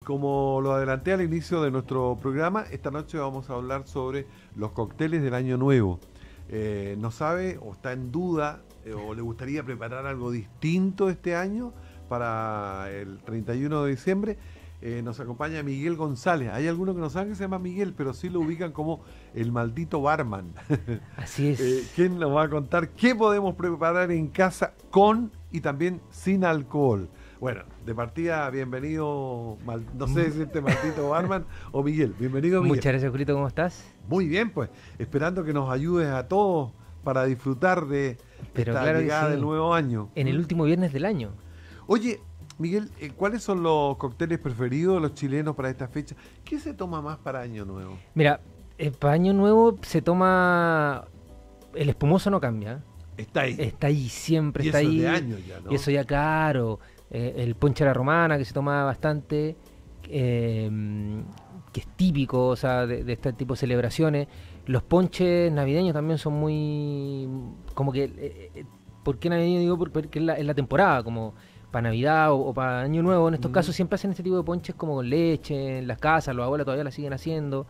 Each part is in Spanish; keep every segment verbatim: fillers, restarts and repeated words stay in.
como lo adelanté al inicio de nuestro programa, esta noche vamos a hablar sobre los cócteles del Año Nuevo. Eh, ¿No sabe o está en duda eh, o le gustaría preparar algo distinto este año para el treinta y uno de diciembre? Eh, nos acompaña Miguel González. Hay algunos que no saben que se llama Miguel, pero sí lo ubican como el maldito barman. Así es. Eh, ¿Quién nos va a contar qué podemos preparar en casa con y también sin alcohol? Bueno, de partida, bienvenido, mal, no sé si este maldito barman o Miguel. Bienvenido, Miguel. Muchas gracias, Julito, ¿cómo estás? Muy bien, pues, esperando que nos ayudes a todos para disfrutar de Pero esta claro que llegada sí. del nuevo año. En el último viernes del año. Oye, Miguel, eh, ¿cuáles son los cócteles preferidos de los chilenos para esta fecha? ¿Qué se toma más para Año Nuevo? Mira, eh, para Año Nuevo se toma... El espumoso no cambia. Está ahí. Está ahí, siempre Y está eso ahí. de años ya, ¿no? Y eso ya, claro. Eh, el ponche a la romana, que se toma bastante, eh, que es típico, o sea, de, de este tipo de celebraciones. Los ponches navideños también son muy... Como que... Eh, eh, ¿Por qué navideño? Digo, porque es la, es la temporada, como para Navidad o, o para Año Nuevo. En estos Mm. casos siempre hacen este tipo de ponches como con leche, en las casas, los abuelos todavía la siguen haciendo.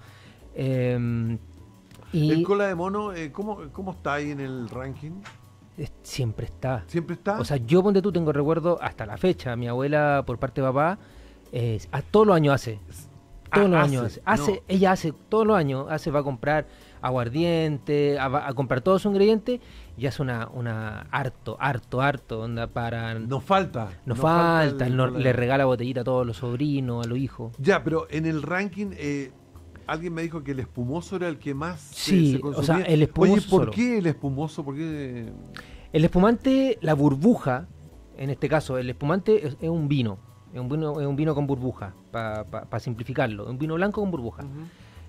Eh, y El cola de mono, eh, ¿cómo, ¿cómo está ahí en el ranking? es- siempre está. ¿Siempre está? O sea, yo, ponte tú, tengo recuerdo hasta la fecha. Mi abuela, por parte de papá, eh, a todos los años hace. Todos Ah, los hace, años hace. hace no. Ella hace todos los años. Hace, va a comprar aguardiente, a, va a comprar todos sus ingredientes y hace una, una harto, harto, harto, onda para... Nos falta. No nos falta, el no- cola de le mono. regala botellita a todos los sobrinos, a los hijos. Ya, pero en el ranking, eh, alguien me dijo que el espumoso era el que más se- Sí, se o consumía. sea, el espumoso Oye, ¿por solo. qué el espumoso? ¿Por qué? El espumante, la burbuja, en este caso, el espumante es, es un vino. Es un vino, es un vino con burbuja, para pa, pa simplificarlo. Un vino blanco con burbuja. Ujú.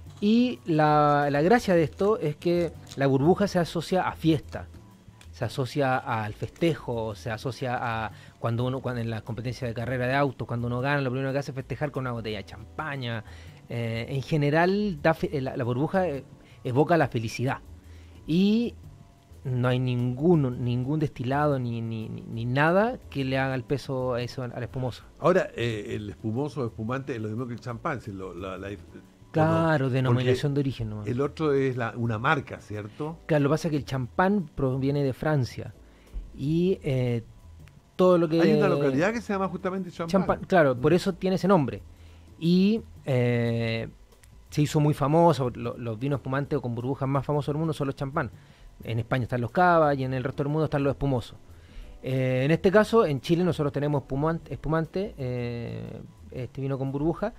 Y la, la gracia de esto es que la burbuja se asocia a fiesta, se asocia al festejo, se asocia a cuando uno, cuando en las competencias de carrera de autos, cuando uno gana, lo primero que hace es festejar con una botella de champaña. Eh, en general, da fe- la, la burbuja eh, evoca la felicidad. Y no hay ninguno, ningún destilado ni, ni, ni, ni nada que le haga el peso a eso al, al espumoso. Ahora, eh, el espumoso espumante es lo mismo que el champán. Si lo- la- la- Claro, ¿o no? denominación de Porque origen nomás. el otro es la- una marca, ¿cierto? Claro, lo que pasa es que el champán proviene de Francia y eh, todo lo que... Hay una localidad que se llama justamente champán. champán, claro, por eso tiene ese nombre. Y eh, se hizo muy famoso, lo- los vinos espumantes o con burbujas más famosos del mundo son los champán. En España están los cava y en el resto del mundo están los espumosos. Eh, en este caso, en Chile nosotros tenemos espumante, espumante eh, este vino con burbuja.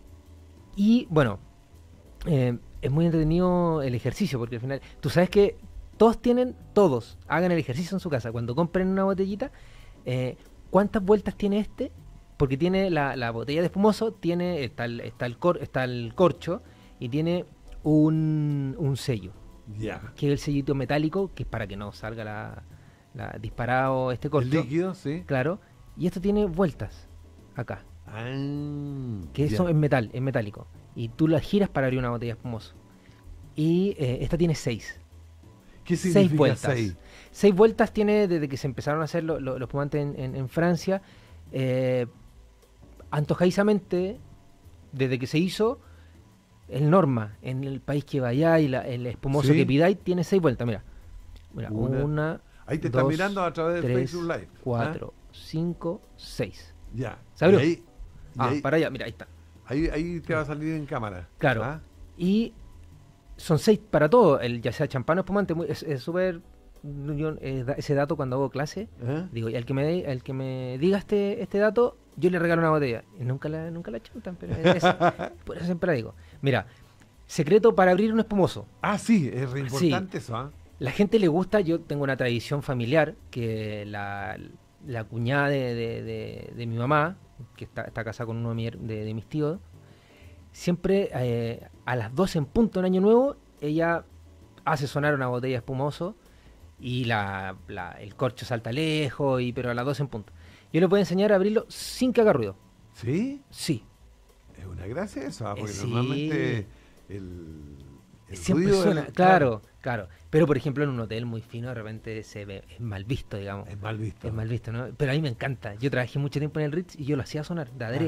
Y bueno, eh, es muy entretenido el ejercicio, porque al final, tú sabes que todos tienen, todos, hagan el ejercicio en su casa. Cuando compren una botellita, eh, ¿cuántas vueltas tiene este? Porque tiene la, la botella de espumoso, tiene, está el, está el, cor, está el corcho y tiene un, un sello, Ya. que es el sellito metálico, que es para que no salga la, la disparado este El corcho. líquido, sí. Claro, y esto tiene vueltas acá. Ah, Que ya. eso es metal, es metálico. Y tú la giras para abrir una botella de espumoso. Y eh, esta tiene seis. ¿Qué Seis significa vueltas. seis? Seis vueltas tiene desde que se empezaron a hacer lo- lo- los espumantes en, en- en Francia. Eh, antojadizamente, desde que se hizo, el norma en el país que vayáis, la- el espumoso ¿Sí? que pidáis, tiene seis vueltas. Mira, mira Una. una, Ahí te están dos, mirando a través de tres, Facebook Live. ¿ah? cuatro, cinco, seis. Ya. ¿Se abrió? Y ahí, y Ah, ahí, para allá, mira, ahí está. ahí, ahí te va a salir en cámara. Claro. ¿ah? Y son seis para todo, el, ya sea champán o espumante, muy- es es súper... yo, eh, da- ese dato cuando hago clase, ¿Eh? digo, y al que me, de- al que me diga este, este dato, yo le regalo una botella. Y nunca la, nunca la chantan, pero es, por eso siempre la digo. Mira, secreto para abrir un espumoso. Ah, sí, es re importante eso, ¿ah? La gente le gusta, yo tengo una tradición familiar, que la, la cuñada de, de- de- de mi mamá, que está, está casada con uno de, mi her- de- de mis tíos, siempre eh, a las doce en punto en Año Nuevo, ella hace sonar una botella de espumoso y la, la- el corcho salta lejos, y, pero a las doce en punto. Yo le puedo enseñar a abrirlo sin que haga ruido. ¿Sí? Sí. Es una gracia eso, ¿ah? Porque Eh, sí. normalmente el, el Siempre ruido suena, del- claro, claro. Pero por ejemplo en un hotel muy fino de repente se ve, es mal visto, digamos. Es mal visto. Es mal visto, ¿no? Pero a mí me encanta. Yo trabajé mucho tiempo en el Ritz y yo lo hacía sonar, de adrede.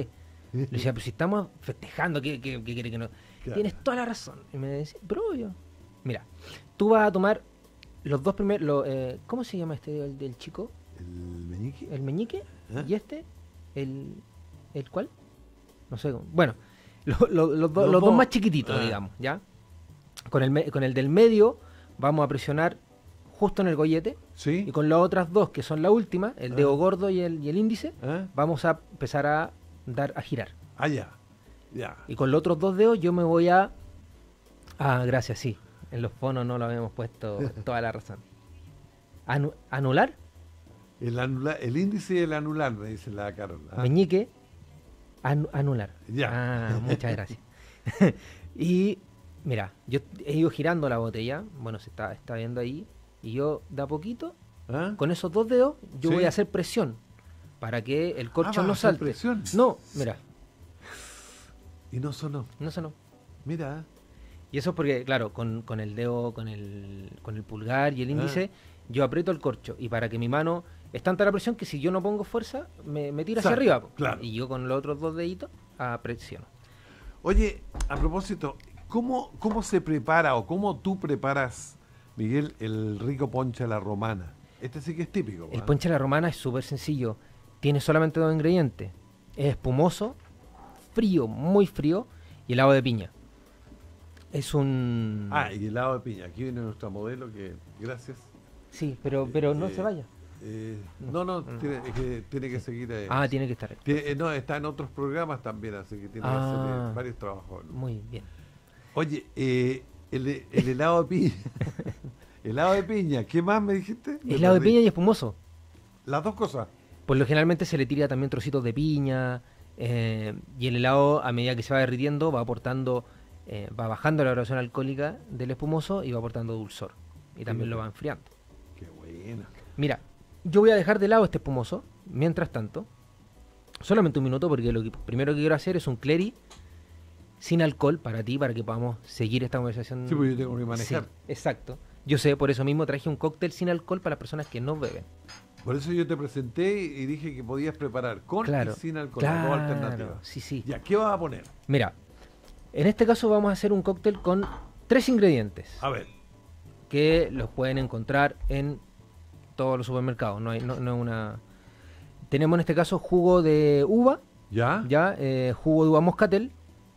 Le decía, pero si estamos festejando, ¿qué, qué, qué quiere que no? Claro. Tienes toda la razón. Y me decía, pero obvio. Mira, tú vas a tomar los dos primeros, lo, eh, ¿cómo se llama este del, del chico? ¿El meñique? El meñique. ¿Ah? Y este, el, ¿el cuál? No sé. cómo. Bueno, lo, lo, los, do, Los los dos dos. más chiquititos, Ah. digamos, ¿ya? Con el, me- con el del medio vamos a presionar justo en el gollete. ¿Sí? Y con las otras dos, que son la última, el dedo Ah. gordo y el, y el índice, ¿Ah? vamos a empezar a dar a girar. Ah, ya. Ya. Y con los otros dos dedos yo me voy a... Ah, gracias, sí. En los fonos no lo habíamos puesto toda la razón. Anu- ¿Anular? El, anular, el índice y el anular, me dice la Carol. Ah, Meñique. anu- anular. Ya. Ah, muchas gracias. Y mira, yo he ido girando la botella. Bueno, se está, está viendo ahí. Y yo de a poquito, ¿Ah? con esos dos dedos, yo Sí. voy a hacer presión. Para que el corcho Ah, no ¿vas a hacer salte. presión? No, mira, Y no sonó. no sonó. Mira. Y eso es porque, claro, con, con el dedo, con el, con el pulgar y el índice, yo aprieto el corcho. Y para que mi mano es tanta la presión que si yo no pongo fuerza, me, me tira hacia Salta, arriba. claro. Y yo con los otros dos deditos ah, presiono. Oye, a propósito, ¿cómo, ¿cómo se prepara o cómo tú preparas, Miguel, el rico ponche a la romana? Este sí que es típico. El ¿va? ponche a la romana es súper sencillo. Tiene solamente dos ingredientes. Es espumoso, frío, muy frío, y helado de piña. Es un... Ah, y helado de piña. Aquí viene nuestra modelo que, gracias. Sí, pero, pero no Eh, se vaya. Eh, no, no, tiene, es que, tiene que seguir. eh, Ah, tiene que estar. tiene- eh, no, está en otros programas también, así que tiene que Ah. hacer eh, varios trabajos. Muy bien. Oye, eh, el, el helado de piña. helado de piña, ¿qué más me dijiste? Me Helado de perdí. piña y espumoso. Las dos cosas. Por lo generalmente se le tira también trocitos de piña eh, y el helado a medida que se va derritiendo va aportando, eh, va bajando la graduación alcohólica del espumoso y va aportando dulzor y también lo va enfriando. Qué buena. Mira, yo voy a dejar de lado este espumoso, mientras tanto, solamente un minuto porque lo que primero que quiero hacer es un cleri sin alcohol para ti, para que podamos seguir esta conversación. Sí, pues yo tengo que manejar. Sí, exacto. Yo sé, por eso mismo traje un cóctel sin alcohol para las personas que no beben. Por eso yo te presenté y dije que podías preparar con Claro, y sin alcohol, las dos claro, alternativas. sí, sí. Ya, ¿qué vas a poner? Mira, en este caso vamos a hacer un cóctel con tres ingredientes A ver, que los pueden encontrar en todos los supermercados. No hay, no, no es una. Tenemos en este caso jugo de uva, ¿ya? ya eh, jugo de uva moscatel,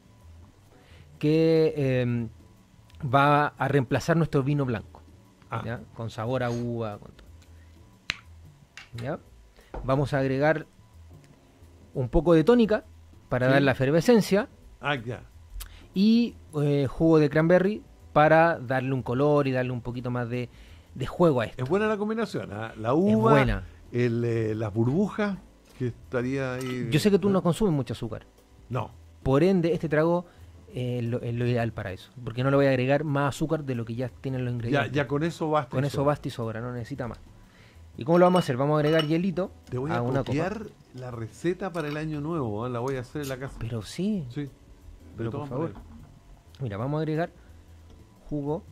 que eh, va a reemplazar nuestro vino blanco, Ah. ¿ya? Con sabor a uva. Con todo. ¿Ya? Vamos a agregar un poco de tónica para Sí. dar la efervescencia. Ah, ya. Y eh, jugo de cranberry para darle un color y darle un poquito más de, de juego a esto. Es buena la combinación, ¿ah? La uva, Es buena. el, eh, las burbujas, que estaría ahí. Yo sé que tú no consumes mucho azúcar. No. Por ende, este trago eh, lo- es lo ideal para eso. Porque no le voy a agregar más azúcar de lo que ya tienen los Ya, ingredientes. ya con eso basta. Con y eso sobra. basta y sobra, no necesita más. ¿Y cómo lo vamos a hacer? Vamos a agregar hielito Te voy a, una copiar copa. la receta para el año nuevo, ¿ah? La voy a hacer en la casa. Pero sí, Sí. De pero por todas favor. maneras. Mira, vamos a agregar jugo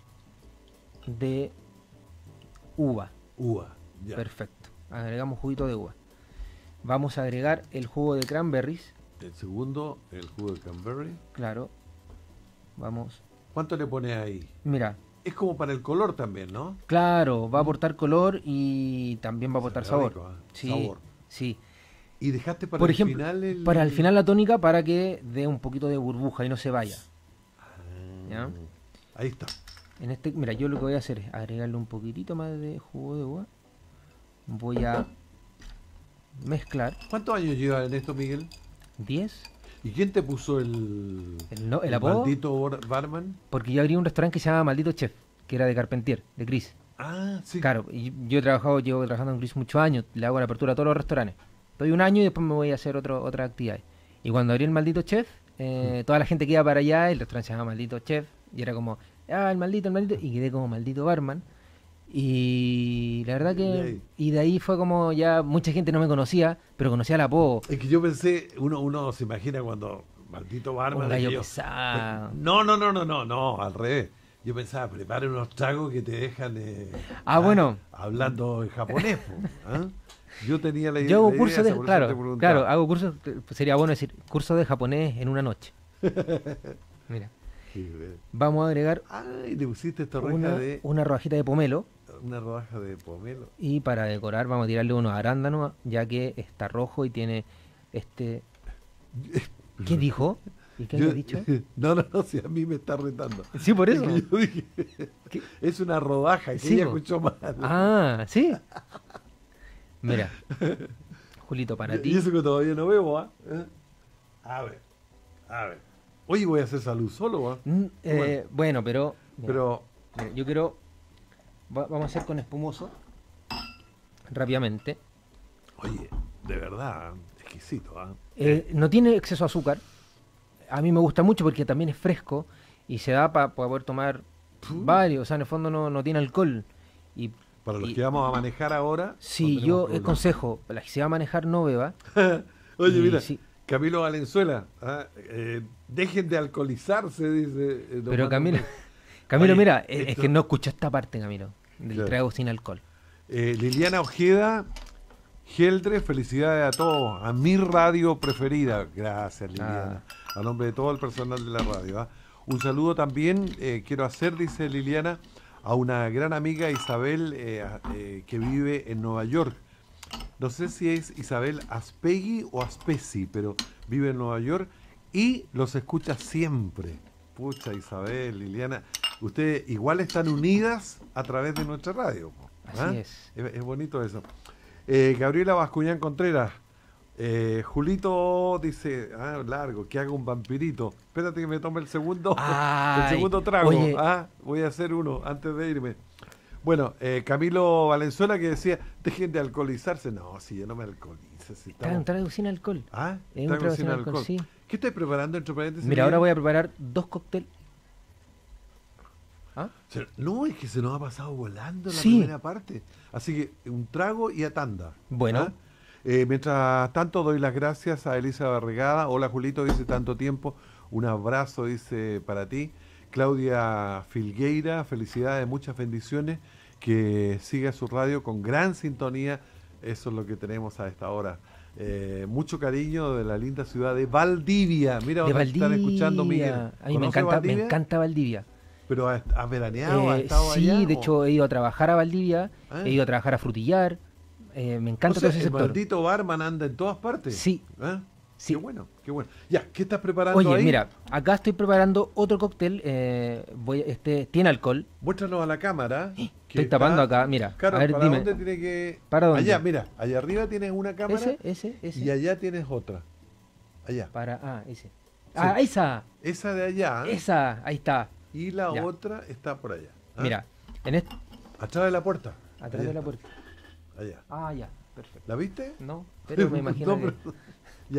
de uva. Uva. Ya. Perfecto. Agregamos juguito de uva. Vamos a agregar el jugo de cranberries. El segundo, el jugo de cranberry. Claro. Vamos. ¿Cuánto le pones ahí? Mira, Es como para el color también, ¿no? claro, va a aportar color y también va a aportar Se ve sabor. rico, ¿ah? Sí, Sabor. sí. Y dejaste para Por el ejemplo, final el... para el final la tónica para que dé un poquito de burbuja y no se vaya. Ah, ¿Ya? Ahí está. En este, mira, yo lo que voy a hacer es agregarle un poquitito más de jugo de uva. Voy a mezclar ¿Cuántos años llevas en esto, Miguel? diez. ¿Y quién te puso el, El, no, el apodo, maldito bar- barman? porque yo abrí un restaurante que se llama Maldito Chef, que era de Carpentier, de Chris. Ah, sí. Claro, y yo he trabajado, llevo trabajando en Chris muchos años, le hago la apertura a todos los restaurantes. Estoy un año y después me voy a hacer otro, otras actividades. Y cuando abrí el Maldito Chef, eh, toda la gente que iba para allá, el restaurante se llama Maldito Chef, y era como, ah, el maldito, el maldito, y quedé como maldito barman. Y la verdad Y que, ahí. y de ahí fue como ya mucha gente no me conocía, pero conocía el apodo. Es que yo pensé, uno, uno se imagina cuando maldito barman... Un gallo y yo- pesado. No, no, no, no, no, no, al revés. Yo pensaba, prepara unos tragos que te dejan eh, Ah, bueno. hablando en japonés. Po, ¿ah? Yo tenía la, Yo hago la cursos idea, de, por eso te claro, preguntaba. claro, hago cursos, sería bueno decir, curso de japonés en una noche. Mira, Qué bien. vamos a agregar Ay, le pusiste esta reja una, de una rodajita de pomelo una rodaja de pomelo. y para decorar vamos a tirarle unos arándanos, ya que está rojo y tiene este... ¿Qué dijo? ¿Y qué Yo- había dicho? No, no, no, si a mí me está retando. Sí, por Es eso. que yo dije, ¿Qué? es una rodaja, que Sí, ella po. escuchó mal. Ah, ¿sí? Mira, Julito, para y, ti. y eso que todavía no veo, ¿ah? ¿Eh? A ver, a ver. Hoy voy a hacer salud solo, ¿ah? Mm, eh, bueno, pero, mira, Pero, mira, yo quiero... va- vamos a hacer con espumoso, rápidamente. oye, de verdad, exquisito, ¿ah? Eh, no tiene exceso de azúcar. A mí me gusta mucho porque también es fresco y se da para poder tomar varios. O sea, en el fondo no, no tiene alcohol. Y, Para los y- que vamos a manejar ahora. sí, no yo tenemos el consejo, la que se va a manejar no beba. problema. Oye, Y mira, sí. Camilo Valenzuela, ¿ah? Eh, dejen de alcoholizarse, dice. eh, don Pero Manuel. Camilo, Camilo Oye, mira, es, es esto- que no escuchó esta parte, Camilo, del Claro. trago sin alcohol. Eh, Liliana Ojeda, Geldre, felicidades a todos, a mi radio preferida. Gracias, Liliana. A nombre de todo el personal de la radio. ¿ah? Un saludo también eh, quiero hacer, dice Liliana, a una gran amiga Isabel eh, a- eh, que vive en Nueva York. No sé si es Isabel Aspegui o Aspesi, pero vive en Nueva York y los escucha siempre. Pucha, Isabel, Liliana, ustedes igual están unidas a través de nuestra radio. po, ¿ah? Así es. Es, es bonito eso. Eh, Gabriela Bascuñán Contreras. Eh, Julito dice, ah, largo, que haga un vampirito. Espérate que me tome el segundo, el Ay, segundo trago. oye. Ah, voy a hacer uno antes de irme. Bueno, eh, Camilo Valenzuela que decía, dejen de alcoholizarse. No, si yo no me alcoholizo. Si Está estamos... un trago sin alcohol. Ah, Es un trago trago sin sin alcohol. alcohol, sí. ¿Qué estás preparando entre paréntesis? Mira, ahora voy a preparar dos cócteles. ¿Ah? Se- No, es que se nos ha pasado volando la Sí. primera parte. Así que un trago y a tanda. Bueno. ¿ah? Eh, mientras tanto, doy las gracias a Elisa Barrigada. Hola, Julito, dice tanto tiempo. Un abrazo, dice, para ti. Claudia Filgueira, felicidades, muchas bendiciones. Que siga su radio con gran sintonía. Eso es lo que tenemos a esta hora. Eh, mucho cariño de la linda ciudad de Valdivia. Mira De dónde están escuchando, Miguel. Valdivia. A mí me ¿Conoce encanta, me Valdivia? encanta Valdivia. ¿Pero has, has veraneado? ¿Has Eh, estado sí, allá? de o- hecho he ido a trabajar a Valdivia, Ah. he ido a trabajar a Frutillar. eh, me encanta O sea, todo ese el sector. maldito barman anda en todas partes. Sí. ¿Ah? Sí. Qué bueno, qué bueno. Ya, ¿qué estás preparando Oye, ahí? mira, acá estoy preparando otro cóctel. eh, voy, este tiene alcohol. Muéstranos a la cámara. que Estoy tapando está- acá, mira. Claro, a ver, ¿para dime. dónde tiene que...? ¿Para dónde? Allá, mira, allá arriba tienes una cámara Ese, ese, ese. y allá tienes otra. Allá. Para, ah, ese. Ah, esa, Esa de allá esa, ahí está. y la Ya. otra está por allá. ¿ah? Mira, en este, Atrás de la puerta. atrás Allá de la está. puerta. Allá. Ah, ya, perfecto. ¿La viste? No, pero me imagino No, que... pero- Ya.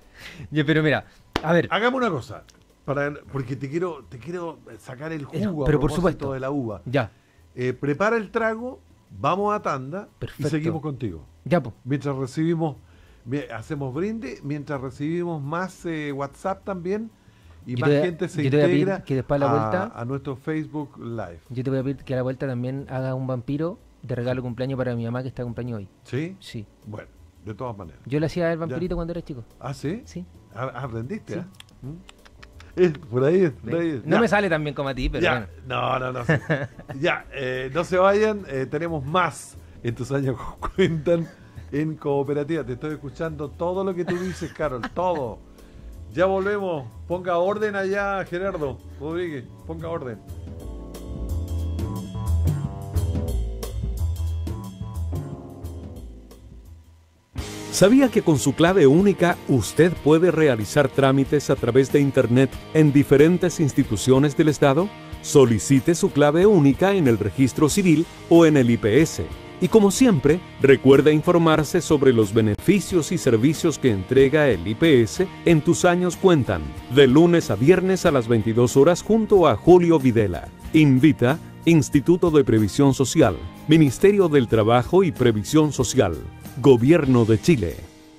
Ya, pero mira, a ver, Hagamos una cosa. Para, porque te quiero, te quiero sacar el El- jugo a pero por propósito supuesto. de la uva. ya, Eh, prepara el trago, vamos a tanda Perfecto. y seguimos contigo. ya, pues. Mientras recibimos, mi- hacemos brinde, mientras recibimos más eh, WhatsApp también y Yo más te voy a- gente se yo te voy a pedir integra que después a la a, vuelta- a nuestro Facebook Live. Yo te voy a pedir que a la vuelta también haga un vampiro de regalo de cumpleaños para mi mamá que está de cumpleaños hoy. ¿Sí? Sí. Bueno, de todas maneras. Yo le hacía el vampirito cuando era chico. ¿Ah, sí? Sí. Ah, ¿Aprendiste? Sí. ah? ¿Mm? Es, por ahí es, por ahí es. No Ya. me sale tan bien como a ti, pero Ya, bueno. no, no, no. sí. ya, eh, no se vayan, eh, tenemos más en tus años cuentan en Cooperativa. Te estoy escuchando todo lo que tú dices, Carol, todo. Ya volvemos. Ponga orden allá, Gerardo Rodríguez, ponga orden. ¿Sabía que con su clave única usted puede realizar trámites a través de Internet en diferentes instituciones del Estado? Solicite su clave única en el registro civil o en el I P S. Y como siempre, recuerda informarse sobre los beneficios y servicios que entrega el I P S en Tus Años Cuentan, de lunes a viernes a las veintidós horas junto a Julio Videla. Invita Instituto de Previsión Social, Ministerio del Trabajo y Previsión Social, Gobierno de Chile.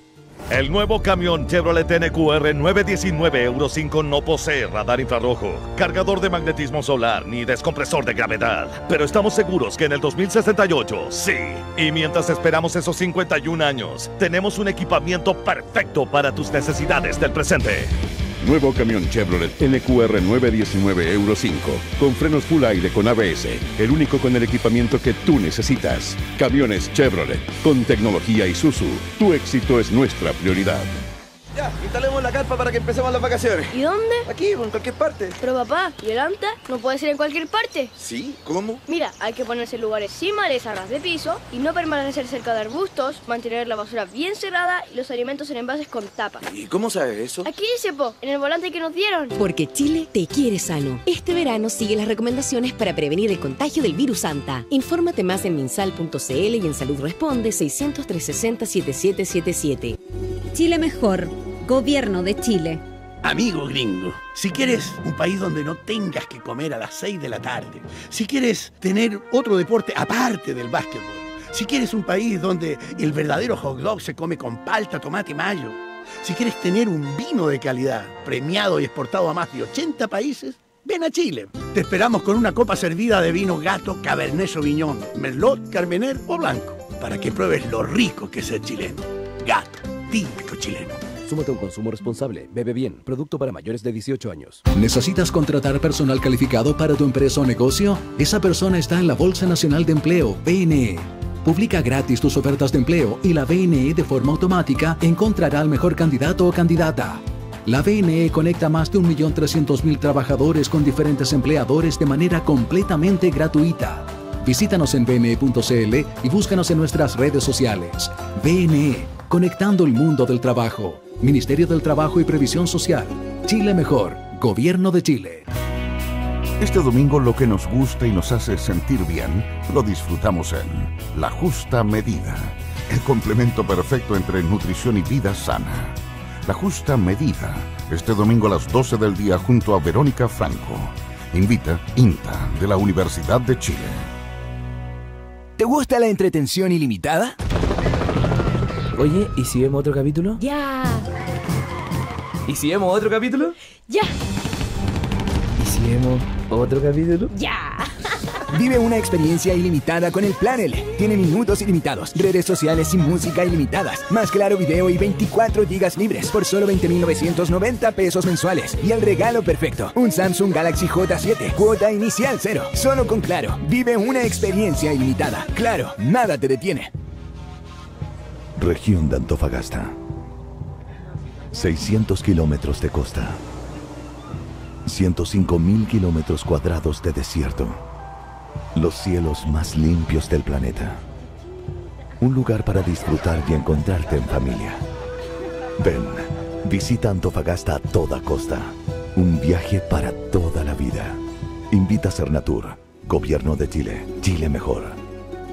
El nuevo camión Chevrolet N Q R nueve diecinueve Euro cinco no posee radar infrarrojo, cargador de magnetismo solar ni descompresor de gravedad. Pero estamos seguros que en el dos mil sesenta y ocho, sí. Y mientras esperamos esos cincuenta y un años, tenemos un equipamiento perfecto para tus necesidades del presente. Nuevo camión Chevrolet N Q R nueve diecinueve Euro cinco, con frenos full aire con A B S, el único con el equipamiento que tú necesitas. Camiones Chevrolet, con tecnología Isuzu, tu éxito es nuestra prioridad. Ya, instalemos la carpa para que empecemos las vacaciones. ¿Y dónde? Aquí, en cualquier parte. Pero papá, ¿y el anta? ¿No puede ser en cualquier parte? ¿Sí? ¿Cómo? Mira, hay que ponerse en lugares sin maleza a ras de piso y no permanecer cerca de arbustos, mantener la basura bien cerrada y los alimentos en envases con tapa. ¿Y cómo sabes eso? Aquí dice, po, en el volante que nos dieron. Porque Chile te quiere sano. Este verano sigue las recomendaciones para prevenir el contagio del virus Anta. Infórmate más en minsal punto c l y en Salud Responde seiscientos, trescientos sesenta, setenta y siete setenta y siete. Chile mejor. Gobierno de Chile. Amigo gringo, si quieres un país donde no tengas que comer a las seis de la tarde, si quieres tener otro deporte aparte del básquetbol, si quieres un país donde el verdadero hot dog se come con palta, tomate y mayo, si quieres tener un vino de calidad premiado y exportado a más de ochenta países, ven a Chile. Te esperamos con una copa servida de vino Gato, Cabernet Sauvignon, Merlot, Carmener o Blanco, para que pruebes lo rico que es ser chileno. Gato, típico chileno. Súmate a un consumo responsable. Bebe bien. Producto para mayores de dieciocho años. ¿Necesitas contratar personal calificado para tu empresa o negocio? Esa persona está en la Bolsa Nacional de Empleo, B N E. Publica gratis tus ofertas de empleo y la B N E de forma automática encontrará al mejor candidato o candidata. La B N E conecta más de un millón trescientos mil trabajadores con diferentes empleadores de manera completamente gratuita. Visítanos en b n e punto c l y búscanos en nuestras redes sociales. B N E, conectando el mundo del trabajo. Ministerio del Trabajo y Previsión Social. Chile mejor. Gobierno de Chile. Este domingo lo que nos gusta y nos hace sentir bien, lo disfrutamos en La Justa Medida. El complemento perfecto entre nutrición y vida sana. La Justa Medida. Este domingo a las doce del día junto a Verónica Franco. Invita INTA de la Universidad de Chile. ¿Te gusta la entretención ilimitada? Oye, ¿y si vemos otro capítulo? Ya. ¿Y si vemos otro capítulo? Ya. ¿Y si vemos otro capítulo? Ya. Vive una experiencia ilimitada con el Plan L. Tiene minutos ilimitados, redes sociales y música ilimitadas, más Claro Video y veinticuatro gigas libres por solo veinte mil novecientos noventa pesos mensuales. Y el regalo perfecto, un Samsung Galaxy J siete, cuota inicial cero. Solo con Claro, vive una experiencia ilimitada. Claro, nada te detiene. Región de Antofagasta. seiscientos kilómetros de costa. ciento cinco mil kilómetros cuadrados de desierto. Los cielos más limpios del planeta. Un lugar para disfrutar y encontrarte en familia. Ven, visita Antofagasta a toda costa. Un viaje para toda la vida. Invita a Cernatur, Gobierno de Chile. Chile mejor.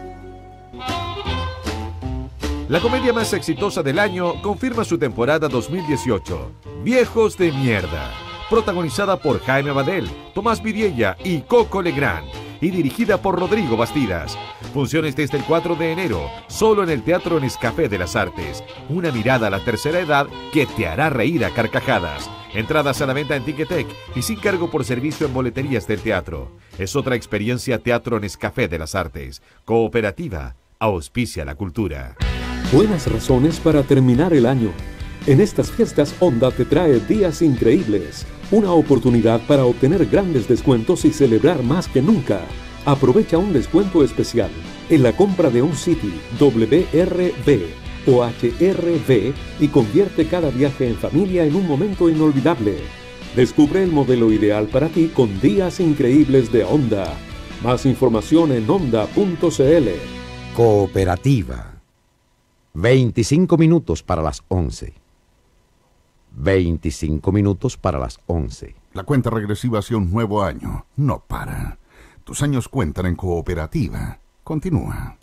La comedia más exitosa del año confirma su temporada dos mil dieciocho. Viejos de Mierda. Protagonizada por Jaime Badel, Tomás Vidiella y Coco Legrand. Y dirigida por Rodrigo Bastidas. Funciones desde el cuatro de enero, solo en el Teatro Nescafé de las Artes. Una mirada a la tercera edad que te hará reír a carcajadas. Entradas a la venta en Ticketek y sin cargo por servicio en boleterías del teatro. Es otra experiencia Teatro Nescafé de las Artes. Cooperativa, auspicia la cultura. Buenas razones para terminar el año. En estas fiestas, Honda te trae días increíbles. Una oportunidad para obtener grandes descuentos y celebrar más que nunca. Aprovecha un descuento especial en la compra de un City, W R V o H R V y convierte cada viaje en familia en un momento inolvidable. Descubre el modelo ideal para ti con días increíbles de Honda. Más información en honda punto c l. Cooperativa. veinticinco minutos para las once. veinticinco minutos para las once. La cuenta regresiva hacia un nuevo año no para. Tus años cuentan en Cooperativa. Continúa.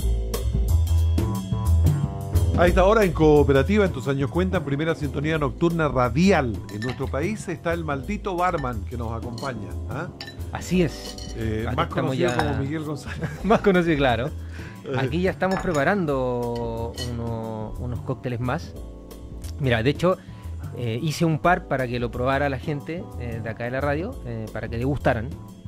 A esta hora en Cooperativa, en tus años cuentan, primera sintonía nocturna radial. En nuestro país está el maldito barman que nos acompaña. ¿Ah? Así es. Eh, más conocido ya... como Miguel González. Más conocido, claro. Aquí ya estamos preparando uno, unos cócteles más. Mira, de hecho, eh, hice un par para que lo probara la gente eh, de acá de la radio, eh, para que le gustaran.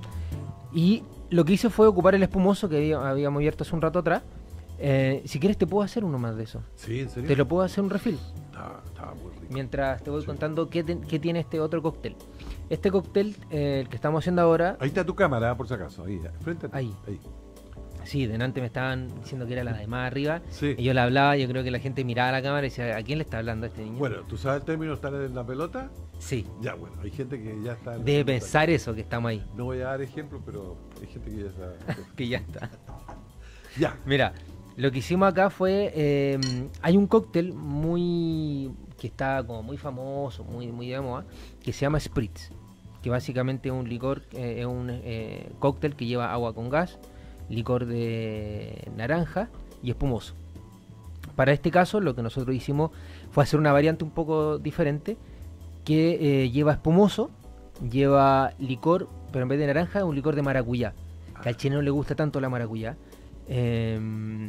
Y lo que hice fue ocupar el espumoso que había, habíamos abierto hace un rato atrás. Eh, si quieres te puedo hacer uno más de eso. Sí, ¿en serio? Te lo puedo hacer un refill. Estaba, estaba muy rico. Mientras te voy sí. contando qué, te, qué tiene este otro cóctel. Este cóctel, eh, el que estamos haciendo ahora... Ahí está tu cámara, por si acaso. Ahí, frente a ti. Ahí. Ahí. Sí, delante me estaban diciendo que era la de más arriba. Sí. Y yo la hablaba, yo creo que la gente miraba la cámara y decía, ¿a quién le está hablando este niño? Bueno, ¿tú sabes el término estar en la pelota? Sí. Ya, bueno, hay gente que ya está... Debe pensar eso, que estamos ahí. No voy a dar ejemplos, pero hay gente que ya está... que ya está. Ya. Mira, lo que hicimos acá fue... Eh, hay un cóctel muy... que está como muy famoso, muy, muy de moda, que se llama Spritz. Que básicamente es un licor, eh, es un eh, cóctel que lleva agua con gas, licor de naranja y espumoso. Para este caso lo que nosotros hicimos fue hacer una variante un poco diferente que eh, lleva espumoso, lleva licor, pero en vez de naranja es un licor de maracuyá, que al chileno le gusta tanto la maracuyá, eh,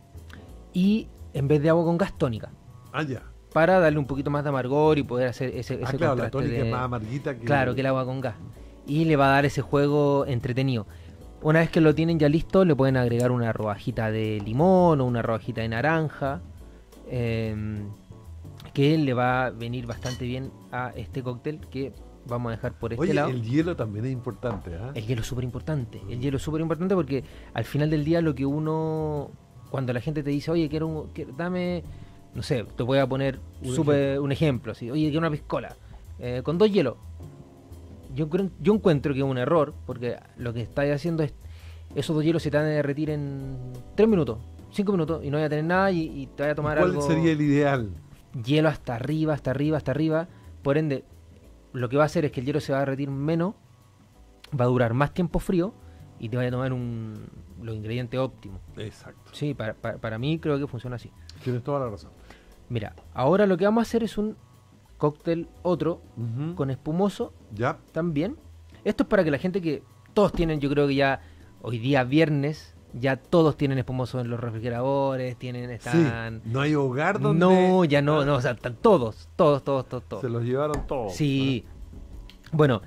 y en vez de agua con gas, tónica. Ah, ya. Para darle un poquito más de amargor y poder hacer ese, ese ah, claro, la tónica de, es más amarguita que... Claro, que el agua con gas. Y le va a dar ese juego entretenido. Una vez que lo tienen ya listo, le pueden agregar una rodajita de limón o una rodajita de naranja, eh, que le va a venir bastante bien a este cóctel que vamos a dejar por este Oye, lado. El hielo también es importante, ¿eh? El hielo es súper importante. El hielo es súper importante porque al final del día lo que uno... Cuando la gente te dice, oye, quiero, un, quiero dame... No sé, te voy a poner un, super, ejemplo. un ejemplo. Así, oye, quiero una piscola eh, con dos hielos. Yo, yo encuentro que es un error, porque lo que estáis haciendo es, esos dos hielos se te van a derretir en tres minutos, cinco minutos, y no voy a tener nada y, y te voy a tomar ¿Cuál algo... ¿Cuál sería el ideal? Hielo hasta arriba, hasta arriba, hasta arriba. Por ende, lo que va a hacer es que el hielo se va a derretir menos, va a durar más tiempo frío, y te vaya a tomar un, los ingredientes óptimos. Exacto. Sí, para, para, para mí creo que funciona así. Tienes toda la razón. Mira, ahora lo que vamos a hacer es un cóctel otro, uh-huh. con espumoso, ya también. Esto es para que la gente que todos tienen, yo creo que ya hoy día viernes, ya todos tienen espumoso en los refrigeradores, tienen, están... Sí, no hay hogar donde... No, ya no, no, o sea, están todos, todos, todos, todos, todos. Se los llevaron todos. Sí. ¿no? Bueno,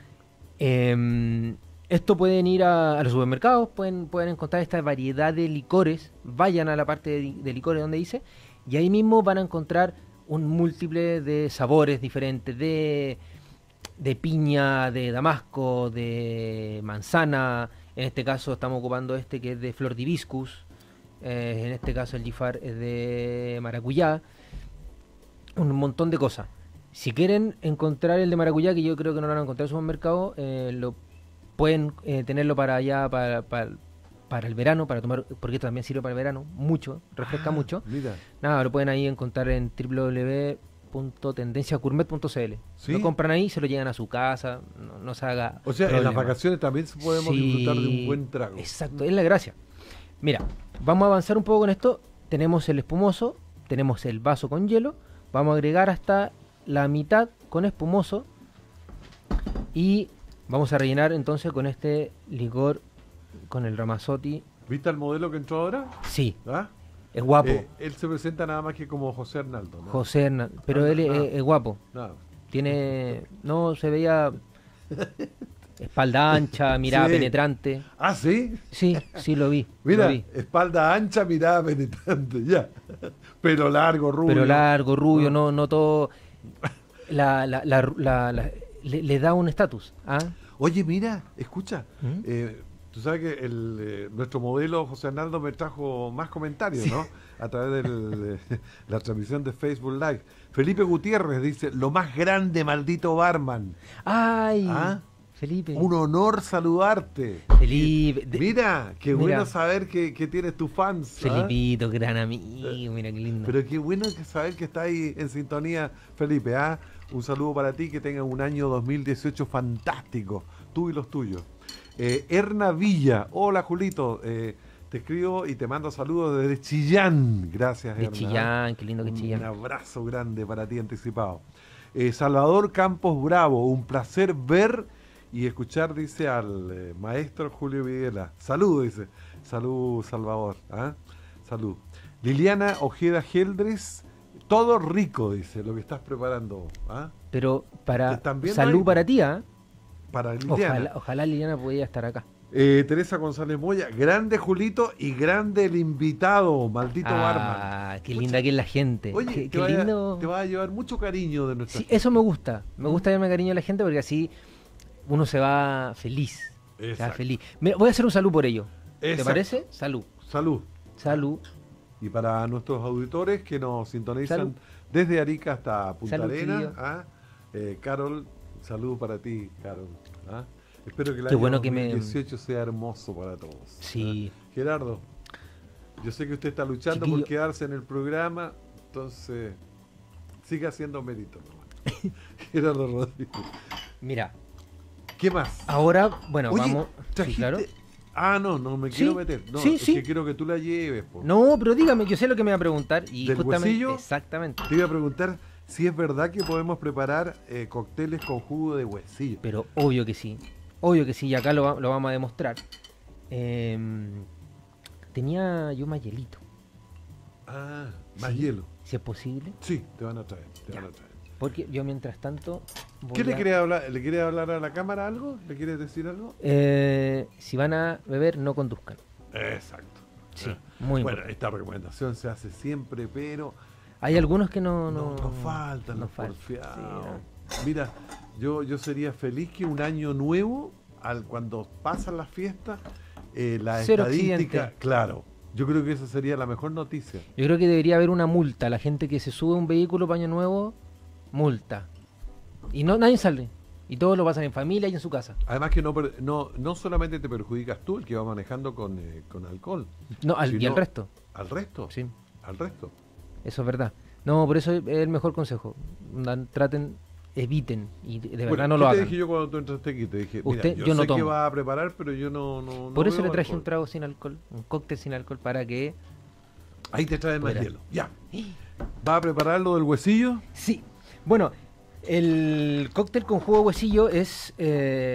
eh, esto pueden ir a, a los supermercados, pueden, pueden encontrar esta variedad de licores, vayan a la parte de, de licores donde dice, y ahí mismo van a encontrar un múltiple de sabores diferentes, de, de piña, de damasco, de manzana. En este caso estamos ocupando este que es de flor de hibiscus. Eh, en este caso el Gifar es de maracuyá. Un montón de cosas. Si quieren encontrar el de maracuyá, que yo creo que no lo van a encontrar en el supermercado, eh, lo pueden eh, tenerlo para allá, para... para para el verano, para tomar, porque esto también sirve para el verano, mucho, refresca ah, mucho. Mira. Nada, lo pueden ahí encontrar en w w w punto tendencia gourmet punto c l. ¿Sí? Lo compran ahí, se lo llegan a su casa, no, no se haga O sea, problema. En las vacaciones también podemos sí, disfrutar de un buen trago. Exacto, es la gracia. Mira, vamos a avanzar un poco con esto. Tenemos el espumoso, tenemos el vaso con hielo, vamos a agregar hasta la mitad con espumoso y vamos a rellenar entonces con este licor, con el Ramazzotti. ¿Viste el modelo que entró ahora? Sí. ¿Ah? Es guapo. Eh, él se presenta nada más que como José Arnaldo, ¿no? José Arnaldo, pero ah, él no, es, es guapo. No. Tiene, no se veía espalda ancha, mirada sí. penetrante. ¿Ah, sí? Sí, sí lo vi. Mira, lo vi. espalda ancha, mirada penetrante, ya. Pelo largo, rubio. Pelo largo, rubio, no, no, no todo. La, la, la, la, la le, le da un estatus. ¿ah? Oye, mira, escucha. ¿Mm? Eh, Tú sabes que el, eh, nuestro modelo José Arnaldo me trajo más comentarios, sí. ¿no? A través de la transmisión de Facebook Live. Felipe Gutiérrez dice, lo más grande, maldito barman. ¡Ay! ¿Ah? Felipe. Un honor saludarte. Felipe. De, mira, qué mira, bueno saber que, que tienes tus fans. Felipito, ¿ah? Gran amigo, mira qué lindo. Pero qué bueno que saber que está ahí en sintonía, Felipe. ¿ah? Un saludo para ti, que tengas un año dos mil dieciocho fantástico, tú y los tuyos. Eh, Erna Villa, hola Julito, eh, te escribo y te mando saludos desde Chillán. Gracias, de Erna. Chillán, qué lindo que Chillán. Un abrazo grande para ti anticipado. Eh, Salvador Campos Bravo, un placer ver y escuchar, dice, al eh, maestro Julio Videla. Salud, dice. Salud, Salvador. ¿ah? Salud. Liliana Ojeda Geldres, todo rico, dice, lo que estás preparando. ¿Ah? Pero para también salud hay- para ti, ¿ah? Para Liliana. Ojalá, ojalá Liliana pudiera estar acá. Eh, Teresa González Moya, grande Julito y grande el invitado, maldito barman. Ah, qué linda que es la gente. Oye, qué, te, qué vaya- lindo. te va a llevar mucho cariño de nuestra Sí, eso me gusta. Me gusta darme cariño a la gente porque así uno se va feliz. Se va Exacto. feliz. Me- voy a hacer un salud por ello. ¿Te Exacto. parece? Salud. Salud. Salud. Y para nuestros auditores que nos sintonizan Salud. desde Arica hasta Punta Salud, Arenas, querido. ¿ah? Eh, Carol, salud para ti, Carol. ¿ah? Espero que el Qué año bueno que me- dos mil dieciocho sea hermoso para todos. Sí. ¿ah? Gerardo, yo sé que usted está luchando Chiquillo. por quedarse en el programa, entonces siga haciendo mérito nomás. Gerardo Rodríguez. Mira. ¿Qué más? Ahora, bueno, Oye, vamos. Sí, trajiste- claro. Ah, no, no me Sí, quiero meter. No, sí, es sí. que quiero que tú la lleves. Po. No, pero dígame, yo sé lo que me va a preguntar. Y ¿Del justamente. huesillo? Exactamente. Te iba a preguntar si es verdad que podemos preparar eh, cócteles con jugo de huesillo. Pero obvio que sí. Obvio que sí, y acá lo, va- lo vamos a demostrar. Eh, tenía yo más hielito. Ah, más Sí, hielo. Si es posible. Sí, te van a traer. Te Ya. van a traer. Porque yo mientras tanto. voy ¿Qué le a- quieres hablar? ¿Le quieres hablar a la cámara algo? ¿Le quieres decir algo? Eh, si van a beber, no conduzcan. Exacto. Sí, Ah. muy Bueno, importante. esta recomendación se hace siempre, pero Hay algunos que no. no, No, nos faltan nos los falta, porfiados. sí, Mira, yo, yo sería feliz que un año nuevo, al cuando pasan las fiestas, eh, la Cero estadística, accidente. claro, yo creo que esa sería la mejor noticia. Yo creo que debería haber una multa. La gente que se sube a un vehículo para Año Nuevo, multa. Y no nadie sale. Y todos lo pasan en familia y en su casa. Además que no, per- no, no solamente te perjudicas tú, el que va manejando con, eh, con alcohol. No, al, y sino al resto. ¿Al resto? Sí. Al resto. Eso es verdad. No, por eso es el mejor consejo. Onda, Traten, eviten. Y de, de verdad Bueno, no ¿qué lo te hagan. dije yo cuando tú entraste aquí? Te dije, mira, Usted, yo, yo no sé que tomo. va a preparar, pero yo no... no no Por eso bebo le traje un alcohol. trago sin alcohol. Un cóctel sin alcohol para que... Ahí te traen más Fuera. hielo. Ya. ¿Va a preparar lo del huesillo? Sí. Bueno, el cóctel con jugo de huesillo es, eh,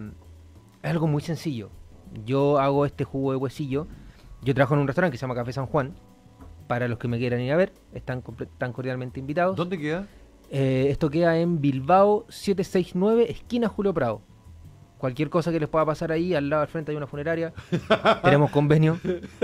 es algo muy sencillo. Yo hago este jugo de huesillo. Yo trabajo en un restaurante que se llama Café San Juan. Para los que me quieran ir a ver, están, comple- están cordialmente invitados. ¿Dónde queda? Eh, esto queda en Bilbao setecientos sesenta y nueve, esquina Julio Prado. Cualquier cosa que les pueda pasar ahí, al lado al frente hay una funeraria. Tenemos convenio.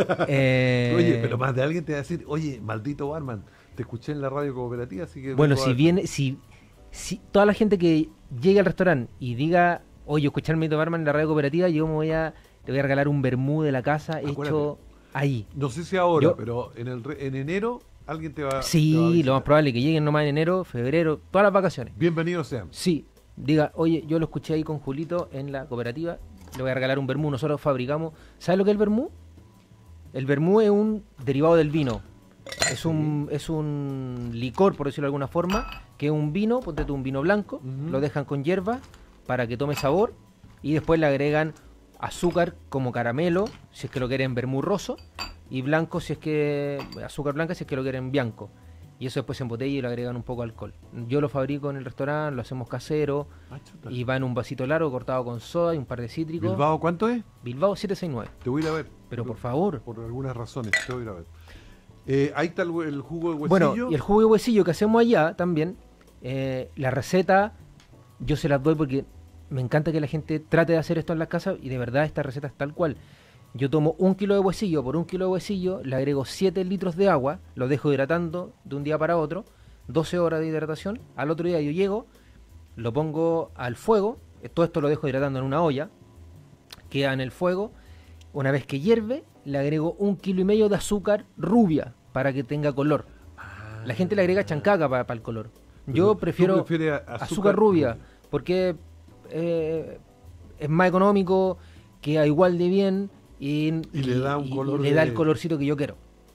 Eh, Oye, pero más de alguien te va a decir, oye, maldito barman, te escuché en la radio cooperativa, así que... Bueno, vengo a si ver". viene, si, si toda la gente que llegue al restaurante y diga, oye, escuchar Mito Barman en la radio cooperativa, yo me voy a, le voy a regalar un vermú de la casa Acuérdate. hecho ahí. No sé si ahora, Yo- pero en, el re- en enero alguien te va, te va a Sí, visitar. lo más probable es que lleguen nomás en enero, febrero, todas las vacaciones. Bienvenidos sean. Sí, diga, oye, yo lo escuché ahí con Julito en la cooperativa, le voy a regalar un vermú. Nosotros fabricamos, ¿sabes lo que es el vermú? El vermú es un derivado del vino. Es un, es un licor, por decirlo de alguna forma, que es un vino, ponte tú un vino blanco, lo dejan con hierba para que tome sabor y después le agregan azúcar como caramelo, si es que lo quieren vermú roso, y blanco si es que, azúcar blanca si es que lo quieren bianco. Y eso después se embotella y le agregan un poco de alcohol. Yo lo fabrico en el restaurante, lo hacemos casero, Ah, chuta. y va en un vasito largo cortado con soda y un par de cítricos. ¿Bilbao cuánto es? Bilbao setecientos sesenta y nueve. Te voy a ir a ver. Pero por favor. Por algunas razones, te voy a ir a ver. Eh, ahí está el, hue- el jugo de huesillo. Bueno, y el jugo de huesillo que hacemos allá también, eh, la receta yo se las doy porque me encanta que la gente trate de hacer esto en las casas y de verdad esta receta es tal cual. Yo tomo un kilo de huesillo, por un kilo de huesillo le agrego siete litros de agua, lo dejo hidratando de un día para otro, doce horas de hidratación, al otro día yo llego, lo pongo al fuego, eh, todo esto lo dejo hidratando en una olla, queda en el fuego, una vez que hierve, le agrego un kilo y medio de azúcar rubia para que tenga color. La gente le agrega chancaca para el color. Yo Pero, ¿tú prefiero prefieres a- azúcar, azúcar rubia, rubia? porque eh, es más económico, queda igual de bien y, Y le da un y- y color le da de- el colorcito que yo quiero.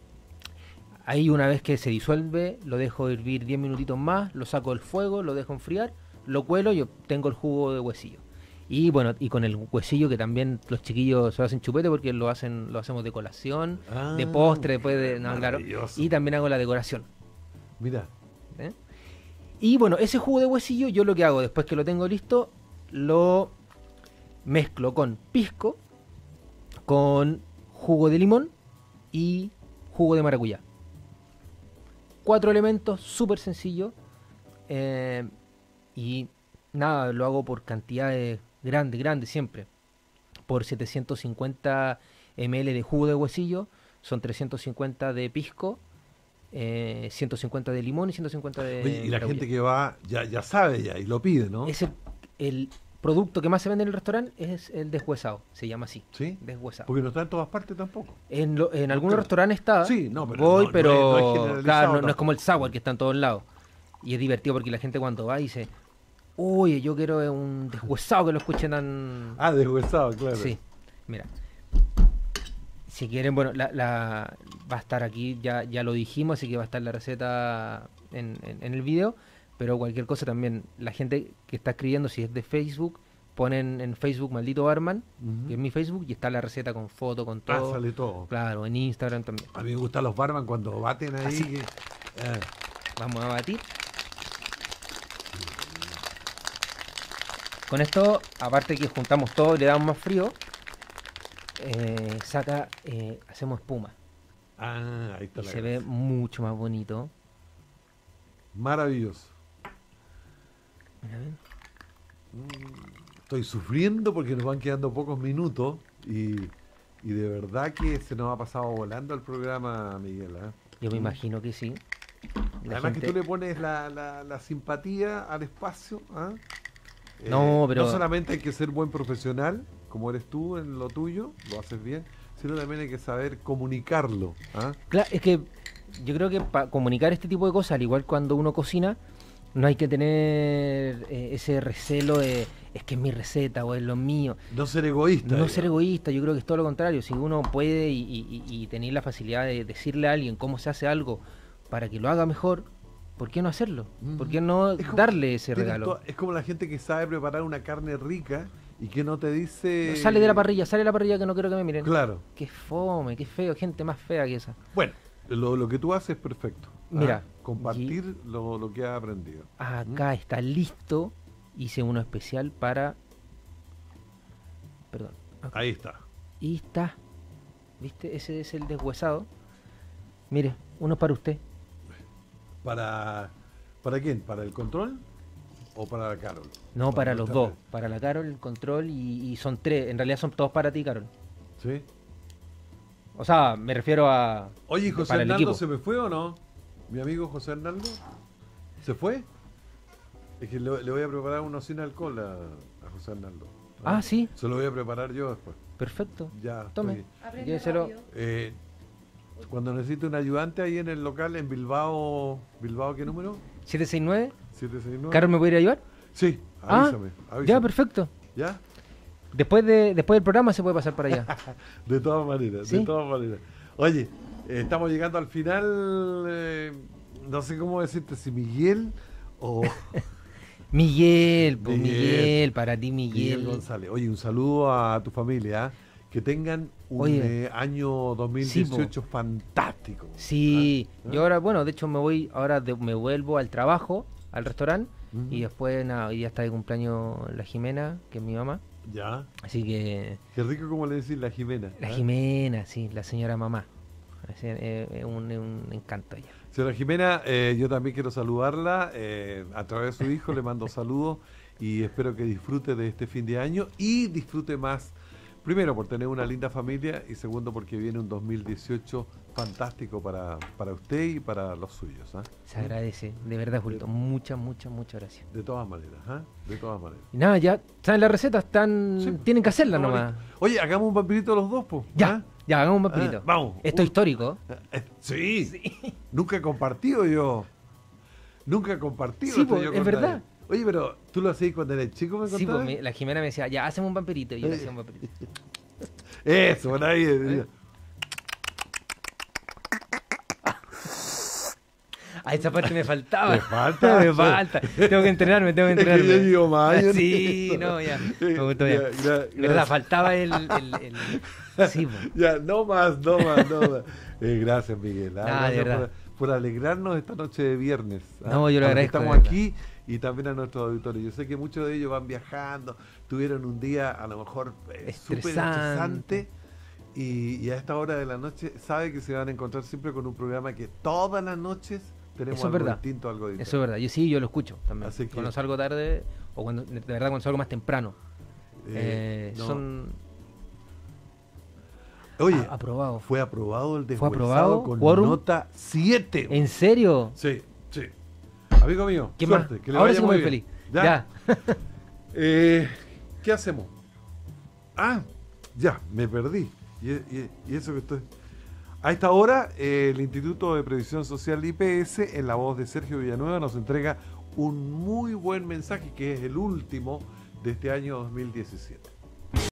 Ahí una vez que se disuelve, lo dejo hervir diez minutitos más, lo saco del fuego, lo dejo enfriar, lo cuelo y obtengo el jugo de huesillo. Y bueno, y con el huesillo que también los chiquillos se hacen chupete porque lo hacen lo hacemos de colación, Ah, de postre, después de... No, claro. maravilloso. Y también hago la decoración. Mira, ¿eh? Y bueno, ese jugo de huesillo yo lo que hago después que lo tengo listo, lo mezclo con pisco, con jugo de limón y jugo de maracuyá. cuatro elementos, súper sencillo. Eh, y nada, lo hago por cantidades grandes, grandes siempre. Por setecientos cincuenta mililitros de jugo de huesillo, son trescientos cincuenta de pisco, eh, ciento cincuenta de limón y ciento cincuenta de... Oye, y la maracuyá. gente que va ya, ya sabe ya y lo pide, ¿no? Es el, el producto que más se vende en el restaurante es el deshuesado, se llama así. ¿Sí? Deshuesado. Porque no está en todas partes tampoco. En, lo, en algunos Claro. restaurantes está. Sí, no, pero voy, no- pero no es- no es generalizado claro, no, no es tampoco. como el sour que está en todos lados. Y es divertido porque la gente cuando va dice, oye, yo quiero un deshuesado que lo escuchen tan... Ah, deshuesado, claro. Sí, mira. Si quieren, bueno, la, la va a estar aquí, ya, ya lo dijimos, así que va a estar la receta en, en, en el video, pero cualquier cosa también, la gente que está escribiendo, si es de Facebook, ponen en Facebook Maldito Barman, Ujú. que es mi Facebook, y está la receta con foto, con Ah, todo. sale todo. Claro, en Instagram también. A mí me gustan los barman cuando baten ahí. Así. que- eh. Vamos a batir. Con esto, aparte que juntamos todo y le damos más frío, eh, saca, eh, hacemos espuma. Ah, ahí está Y la se ve gracia. mucho más bonito. Maravilloso. Mira, ven. Estoy sufriendo porque nos van quedando pocos minutos y, y de verdad que se nos ha pasado volando el programa, Miguel. ¿eh? Yo me imagino que sí. La Además que gente- tú le pones la, la- la simpatía al espacio. ¿ah? Eh, No, pero- no solamente hay que ser buen profesional, como eres tú en lo tuyo, lo haces bien, sino también hay que saber comunicarlo. ¿ah? Claro, es que yo creo que para comunicar este tipo de cosas, al igual cuando uno cocina, no hay que tener eh, ese recelo de es que es mi receta o es lo mío. No ser egoísta. No digamos. ser egoísta, yo creo que es todo lo contrario. Si uno puede y, y- y- y tener la facilidad de decirle a alguien cómo se hace algo para que lo haga mejor, ¿por qué no hacerlo? ¿Por qué no Es como- darle ese tienes regalo? to- Es como la gente que sabe preparar una carne rica y que no te dice... Sale de la parrilla, sale de la parrilla que no quiero que me miren. Claro. Qué fome, qué feo, gente más fea que esa. Bueno, lo, lo que tú haces es perfecto. ¿ah? Mira, Compartir lo, lo que has aprendido. Acá está listo. Hice uno especial para... Perdón. acá. Ahí está. Y está. ¿Viste? Ese es el deshuesado. Mire, uno para usted. ¿Para, ¿Para quién? ¿Para el control o para la Carol? No, para los nuestra dos. red. Para la Carol, el control y, y son tres. En realidad son todos para ti, Carol. ¿Sí? O sea, me refiero a... Oye, ¿y José para el Hernando equipo. se me fue o no? ¿Mi amigo José Hernando? ¿Se fue? Es que le, le voy a preparar uno sin alcohol a, a José Hernando. Ah, ¿sí? Se lo voy a preparar yo después. Perfecto. Ya. Tome. estoy- Lléveselo. Eh, cuando necesite un ayudante ahí en el local en Bilbao, ¿Bilbao qué número? ¿siete seis nueve? siete seis nueve. ¿Carol me puede ir a ayudar? Sí, Ah, avísame. avísame. ya, perfecto. ¿Ya? Después, de, después del programa se puede pasar para allá. De todas maneras, ¿Sí? de todas maneras. Oye, eh, estamos llegando al final, eh, no sé cómo decirte, si Miguel o... Miguel, pues Miguel. Miguel, para ti Miguel Miguel. González. Oye, un saludo a tu familia, ¿ah? Que tengan un Oye. eh, año dos mil dieciocho fantástico. Sí, ¿Ah? yo ahora, bueno, de hecho me voy, ahora de- me vuelvo al trabajo, al restaurante, Ujú. y después, nada, hoy día está de cumpleaños la Jimena, que es mi mamá. Ya. Así que, Qué rico como le decís la Jimena. la ¿ah? Jimena, sí, la señora mamá. Es, eh, es un, es un encanto ella. Señora Jimena, eh, yo también quiero saludarla. eh, a través de su hijo le mando saludos y espero que disfrute de este fin de año y disfrute más. Primero, por tener una linda familia y segundo, porque viene un dos mil dieciocho fantástico para, para usted y para los suyos. ¿ah? Se agradece, de verdad, Julito. Muchas, muchas, muchas gracias. De todas maneras, ¿ah? De todas maneras. Y nada, ya, ¿saben la receta? Están, Sí, tienen que hacerla Está nomás. bonito. Oye, hagamos un vampirito los dos, pues. Ya, ya, hagamos un vampirito. vamos. Esto es histórico. Sí, nunca he compartido yo. Nunca he compartido. Sí, esto po, yo es con verdad. nadie. Oye, pero tú lo hacías cuando eres chico, me Sí, pues contabas? mi- la Jimena me decía, ya, hacemos un vampirito. Y yo le hacía un vampirito. Eso, por ahí. ¿Eh? A esa parte me faltaba. Te falta. me falta. Tengo que entrenarme, tengo que Es que entrenarme. yo digo más, yo Sí, entiendo. no, ya. Sí, Me gustó ya. ya, ya, ¿Verdad? gracias. Faltaba el... el, el- Sí, po. Ya, no más, no más, no más. Eh, gracias, Miguel. ¿ah? Ah, de Gracias verdad. por, por alegrarnos esta noche de viernes. ¿ah? No, yo lo A los que agradezco, Estamos de verdad. aquí y también a nuestros auditores. Yo sé que muchos de ellos van viajando, tuvieron un día a lo mejor eh, súper Estresante. estresante. Y, y a esta hora de la noche sabe que se van a encontrar siempre con un programa que todas las noches tenemos Eso es algo verdad. distinto, algo distinto. Eso es verdad. Yo sí, yo lo escucho también. Así que- Cuando salgo tarde o cuando de verdad cuando salgo más temprano. Eh, Eh, no. Son Oye, a- aprobado. fue aprobado el ¿Fue deshuesado aprobado? con ¿Quórum? nota siete. ¿En serio? Sí, sí. Amigo mío, ¿Qué suerte, más? que le Ahora vaya sí muy muy bien. feliz. ¿Ya? Ya. Eh, ¿Qué hacemos? Ah, ya, me perdí. Y, y- y eso que estoy... A esta hora, eh, el Instituto de Previsión Social I P S, en la voz de Sergio Villanueva, nos entrega un muy buen mensaje, que es el último de este año dos mil diecisiete.